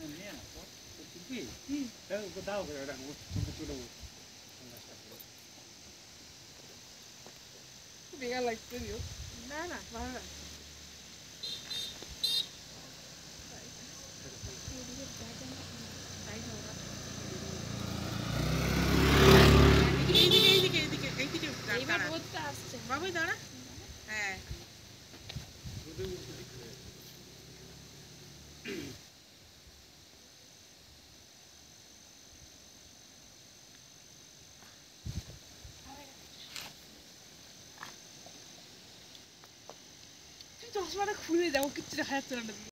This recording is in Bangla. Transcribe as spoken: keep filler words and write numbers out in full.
বেকার লাগছে না না ভালো লাগছে বাবুই দাঁড়া হ্যাঁ চশমাটা খুলে যাবো কিচ্ছু দেখা যাচ্ছে না